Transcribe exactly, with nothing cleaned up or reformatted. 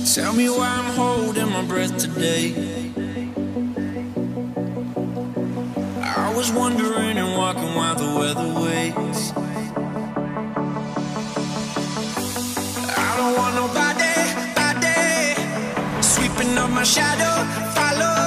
Tell me why I'm holding my breath today. I was wondering and walking while the weather waits. I don't want nobody, body sweeping up my shadow, follow